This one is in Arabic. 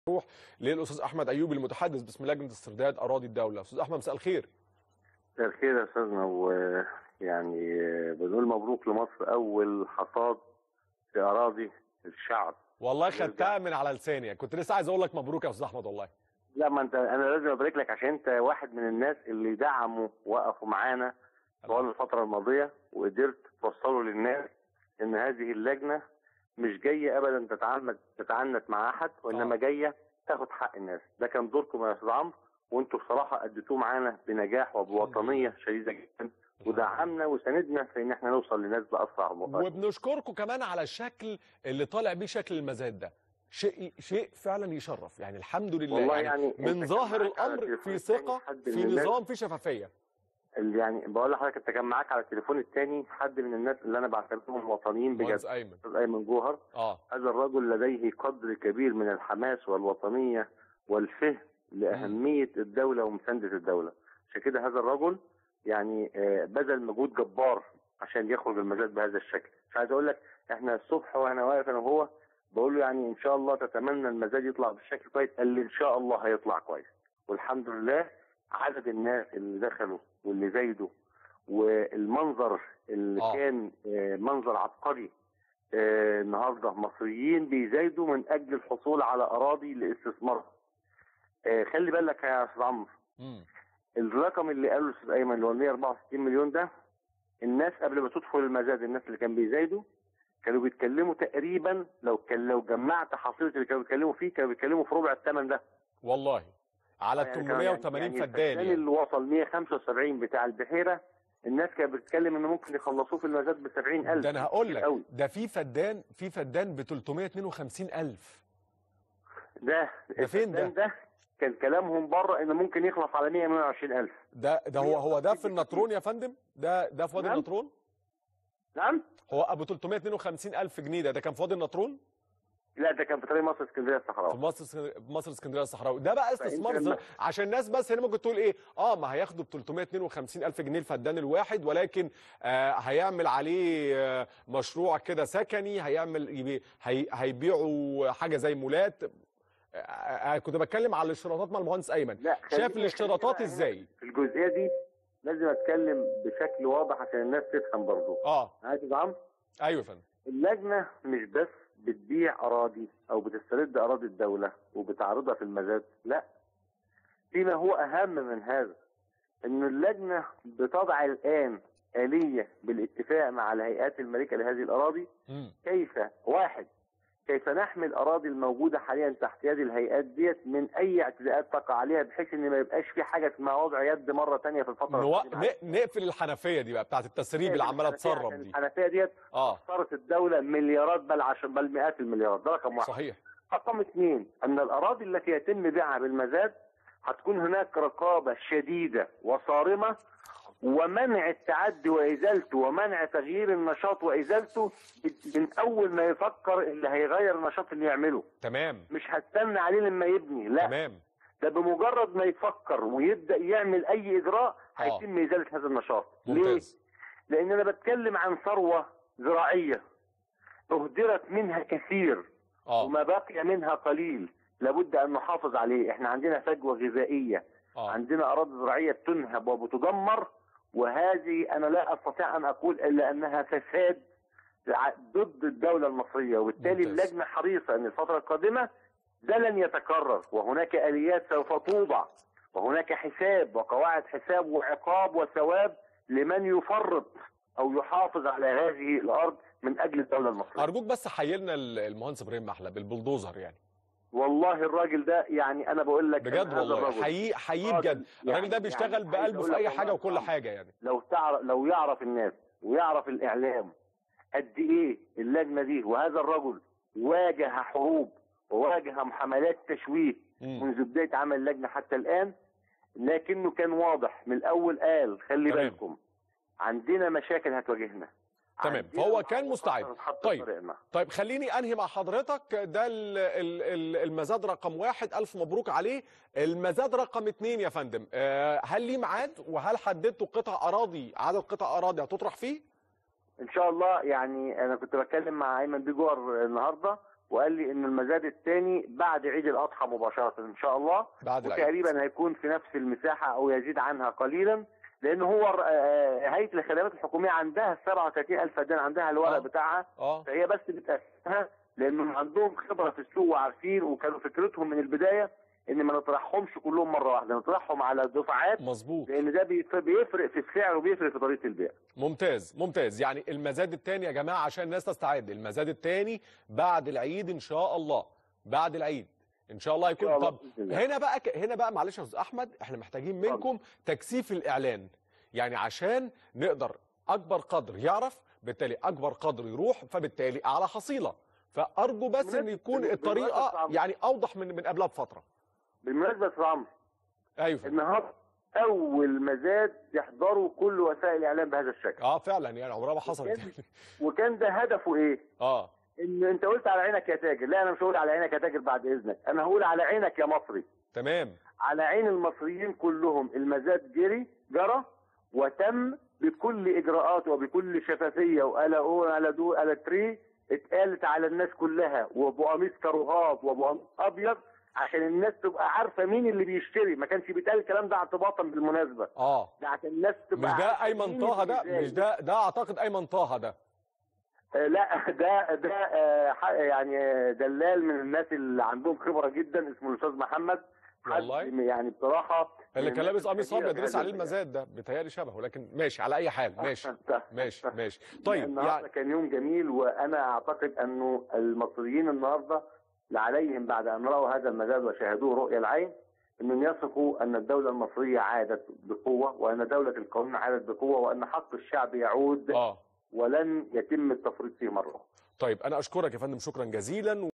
نروح للاستاذ احمد ايوب المتحدث باسم لجنه استرداد اراضي الدوله. استاذ احمد مساء الخير. مساء الخير يا استاذنا، ويعني بنقول مبروك لمصر اول حصاد في اراضي الشعب. والله خدتها من على لساني، كنت لسه عايز اقول لك مبروك يا استاذ احمد والله. لا، ما انت انا لازم ابارك لك عشان انت واحد من الناس اللي دعموا وقفوا معانا طوال الفتره الماضيه، وقدرت توصلوا للناس ان هذه اللجنه مش جايه ابدا تتعنت مع احد، وانما جايه تاخد حق الناس. ده كان دوركم يا استاذ عمرو، وانتم بصراحه اديتوه معانا بنجاح وبوطنيه شديده جدا، ودعمنا وساندنا في ان احنا نوصل لناس باسرع وقت. وبنشكركم كمان على الشكل اللي طالع بيه شكل المزاد ده، شيء فعلا يشرف يعني. الحمد لله والله يعني من ظاهر الامر في ثقه، في نظام، في شفافيه. يعني بقول لحضرتك، انت كان معاك على التليفون الثاني حد من الناس اللي انا بعتبرهم وطنيين بجد، مهندس ايمن. استاذ ايمن جوهر. هذا الرجل لديه قدر كبير من الحماس والوطنيه والفهم لاهميه الدوله ومسانده الدوله. عشان كده هذا الرجل يعني بذل مجهود جبار عشان يخرج المزاد بهذا الشكل. مش عايز اقول لك، احنا الصبح وانا واقف انا وهو بقول له يعني ان شاء الله تتمنى المزاد يطلع بالشكل كويس، قال لي ان شاء الله هيطلع كويس. والحمد لله عدد الناس اللي دخلوا واللي زايدوا والمنظر اللي كان منظر عبقري. النهارده مصريين بيزايدوا من اجل الحصول على اراضي لاستثمار. خلي بالك يا استاذ عمرو، الرقم اللي قاله الاستاذ ايمن اللي هو 164 مليون ده، الناس قبل ما تدخل المزاد الناس اللي كانوا بيزايدوا كانوا بيتكلموا تقريبا، لو جمعت حصيله اللي كانوا بيتكلموا فيه كانوا بيتكلموا في ربع الثمن ده والله، على 880 يعني فدان. يعني اللي وصل 175 بتاع البحيره الناس كانت بتتكلم انه ممكن يخلصوه في المزاد ب 70,000. ده انا هقول لك ده في فدان ب 352,000. ده فين ده كان كلامهم بره انه ممكن يخلص على 120,000. ده هو ده في النطرون يا فندم؟ ده في وادي النطرون؟ نعم، هو ابو 352,000 جنيه ده كان في وادي النطرون؟ لا، ده كان في طريق مصر اسكندريه الصحراوي. في مصر اسكندريه الصحراوي. ده بقى استثمار عشان الناس بس هنا ممكن تقول ايه؟ ما هياخدوا ب 352,000 جنيه الفدان الواحد، ولكن هيعمل عليه مشروع كده سكني، هيبيعوا حاجه زي مولات. كنت بتكلم على الاشتراطات مع المهندس ايمن. شاف الاشتراطات ازاي؟ في الجزئيه دي لازم اتكلم بشكل واضح عشان الناس تفهم برضه. عايز يا عمرو؟ ايوه يا فندم. اللجنه مش بس بتبيع اراضي او بتسترد اراضي الدوله وبتعرضها في المزاد، لا، فيما هو اهم من هذا ان اللجنه بتضع الان آلية بالاتفاق مع الهيئات المالكه لهذه الاراضي. كيف نحمي الاراضي الموجوده حاليا تحت يد الهيئات ديت من اي اعتداءات تقع عليها، بحيث ان ما يبقاش في حاجه اسمها وضع يد مره ثانيه في الفتره نقفل الحنفيه دي بقى بتاعت التسريب اللي عماله تسرب دي. الحنفيه ديت خسرت الدوله مليارات، بل مئات المليارات. ده رقم واحد. صحيح. رقم اثنين، ان الاراضي التي يتم بيعها بالمزاد هتكون هناك رقابه شديده وصارمه، ومنع التعدي وازالته، ومنع تغيير النشاط وازالته من اول ما يفكر اللي هيغير النشاط اللي يعمله. تمام. مش هستنى عليه لما يبني، لا. تمام. ده بمجرد ما يفكر ويبدا يعمل اي اجراء هيتم ازاله هذا النشاط. ممتاز. ليه؟ لان انا بتكلم عن ثروه زراعيه اهدرت منها كثير وما بقي منها قليل، لابد ان نحافظ عليه. احنا عندنا فجوه غذائيه، عندنا اراضي زراعيه بتنهب وبتدمر، وهذه انا لا استطيع ان اقول الا انها فساد ضد الدوله المصريه. وبالتالي اللجنه حريصه ان الفتره القادمه ده لن يتكرر، وهناك اليات سوف توضع، وهناك حساب وقواعد حساب وعقاب وثواب لمن يفرط او يحافظ على هذه الارض من اجل الدوله المصريه. ارجوك بس حيلنا المهندس ابراهيم محلب البلدوزر يعني. والله الراجل ده يعني انا بقول لك بجد والله حقيقي بجد. الراجل ده بيشتغل بقلبه في اي حاجه وكل حاجه يعني. لو يعرف الناس ويعرف الاعلام قد ايه اللجنه دي وهذا الرجل واجه حروب وواجه حملات تشويه منذ بدايه عمل اللجنه حتى الان، لكنه كان واضح من الاول. قال خلي بالكم عندنا مشاكل هتواجهنا. تمام. فهو كان مستعد. طيب خليني انهي مع حضرتك. ده المزاد رقم 1، الف مبروك عليه. المزاد رقم 2 يا فندم، هل ليه ميعاد؟ وهل حددتوا عدد قطع اراضي هتطرح فيه؟ ان شاء الله. يعني انا كنت بتكلم مع ايمن بيه جوهر النهارده، وقال لي ان المزاد الثاني بعد عيد الاضحى مباشره ان شاء الله، بعد العيد وتقريبا هيكون في نفس المساحه او يزيد عنها قليلا، لان هو هيئه الخدمات الحكوميه عندها 37,000 فدان، عندها الورق بتاعها، فهي بس بتأسسها لانهم عندهم خبره في السوق وعارفين، وكانوا فكرتهم من البدايه ان ما نطرحهمش كلهم مره واحده، نطرحهم على دفعات. مظبوط. لان ده بيفرق في السعر وبيفرق في طريقه البيع. ممتاز ممتاز. يعني المزاد الثاني يا جماعه عشان الناس تستعد، المزاد الثاني بعد العيد ان شاء الله، بعد العيد ان شاء الله يكون. طب هنا بقى معلش يا استاذ احمد، احنا محتاجين منكم تكثيف الاعلان، يعني عشان نقدر اكبر قدر يعرف، بالتالي اكبر قدر يروح، فبالتالي اعلى حصيله. فارجو بس ان يكون الطريقه يعني اوضح من قبلها بفتره. بالمناسبه يا استاذ عمرو، ايوه، النهارده اول مزاد يحضروا كل وسائل الاعلام بهذا الشكل. فعلا يعني عمرها ما حصلت. وكان ده هدفه ايه؟ ان انت قلت على عينك يا تاجر. لا، انا مش هقول على عينك يا تاجر بعد اذنك، انا هقول على عينك يا مصري. تمام. على عين المصريين كلهم المزاد جرى وتم بكل اجراءاته وبكل شفافيه، وقال دو قال تري اتقالت على الناس كلها، وابو قميص كروهات وابو قميص ابيض، عشان الناس تبقى عارفه مين اللي بيشتري. ما كانش بيتقال الكلام ده اعتباطا بالمناسبه. ده عشان الناس تبقى مش ده ايمن طه ده؟ مش ده اعتقد ايمن طه ده. لا، ده يعني دلال من الناس اللي عندهم خبره جدا، اسمه الاستاذ محمد. والله يعني بصراحه اللي كان لابس قميص ابيض لسه عليه المزاد ده، بيتهيألي شبهه، لكن ماشي على اي حال. ماشي. طيب النهارده كان يوم جميل، وانا اعتقد انه المصريين النهارده عليهم بعد ان راوا هذا المزاد وشاهدوه رؤيا العين انهم يثقوا ان الدوله المصريه عادت بقوه، وان دوله القانون عادت بقوه، وان حق الشعب يعود ولن يتم التفريط فيه مره. طيب انا اشكرك يا فندم، شكرا جزيلا.